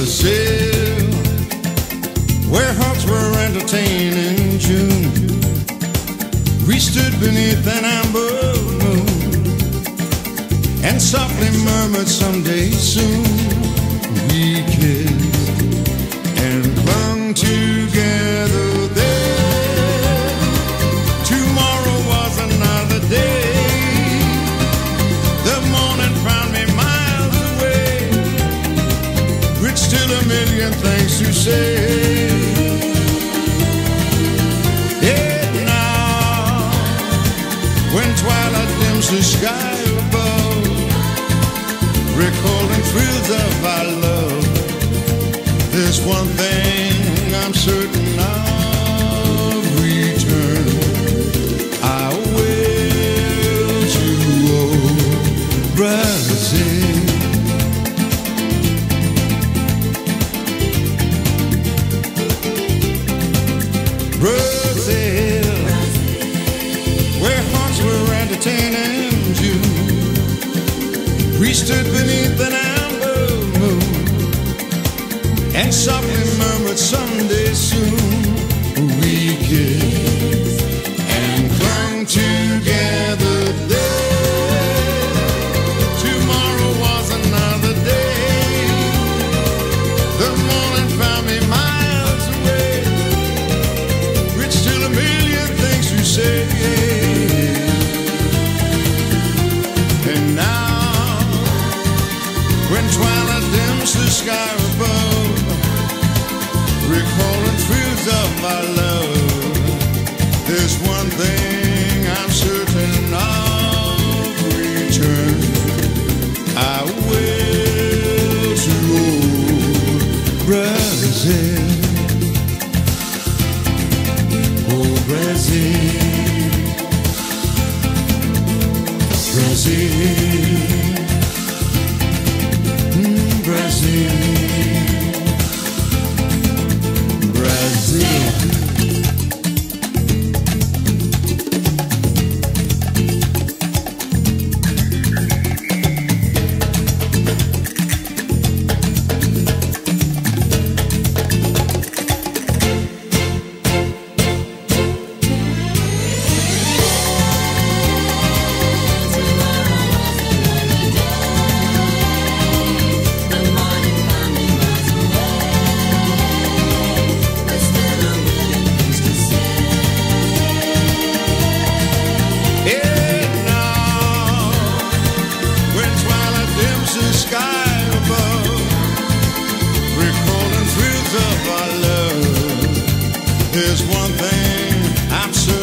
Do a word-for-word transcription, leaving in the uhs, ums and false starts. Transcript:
Brazil, where hearts were entertained in June. We stood beneath an amber moon and softly murmured someday soon. We kissed and clung together there. Tomorrow was another day. The morning found me miles away, with still a million things to say. Yeah, now, when twilight dims the sky above, recalling thrills of our love, there's one thing I'm certain of: return I will to old Brazil. Brazil, where hearts were entertaining you. We stood beneath an amber moon and softly murmured someday soon. We kissed and clung together there. Tomorrow was another day. The morning found me miles away, with still a million things to say. And now, when twilight dims the sky above, recalling thrills of our love, there's one thing I'm certain of: return I will to old Brazil. Oh, Brazil, Brazil, mm, Brazil. Sky above, recalling thrills of our love, there's one thing I'm certain